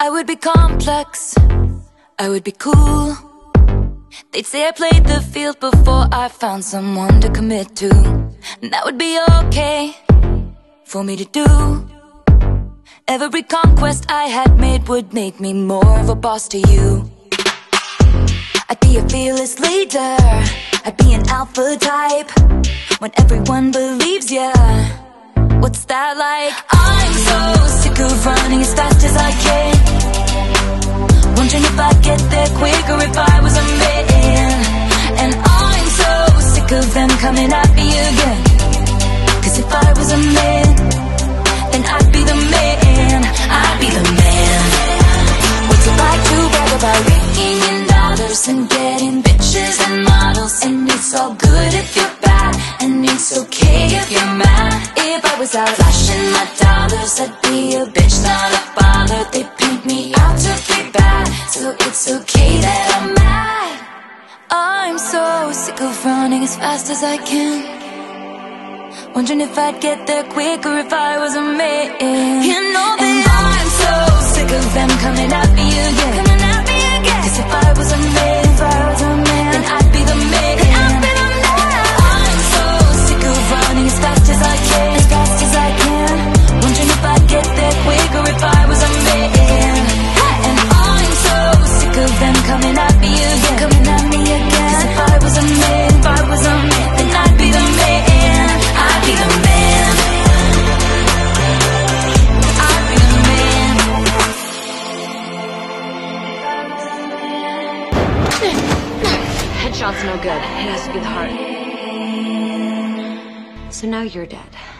I would be complex, I would be cool. They'd say I played the field before I found someone to commit to. And that would be okay for me to do. Every conquest I had made would make me more of a boss to you. I'd be a fearless leader, I'd be an alpha type. When everyone believes ya, what's that like? I'm so sick of running as fast as I can, wondering if I'd get there quicker if I was a man. And I'm so sick of them coming at me again, 'cause if I was a man, then I'd be the man, I'd be the man. What's it like to brag about raking in dollars and getting bitches and models? And it's all good if you're bad, and it's okay if you're mad. If I was out flashing my dollars, I'd be a bitch, not a bother. They paint me out to be bad, so it's okay that I'm mad. I'm so sick of running as fast as I can, wondering if I'd get there quicker if I was a man. You know that I'm so sick of them coming at me again, 'cause if I was a man, then I'd be the man. I'm so sick of running as fast as I can, wondering if I'd get there quicker if I was a man. And I'm so sick of them coming at me again, 'cause if I was a man, then I'd be the man. I'd be the man. I'd be the man. Headshot's no good. It has to be the heart. So now you're dead.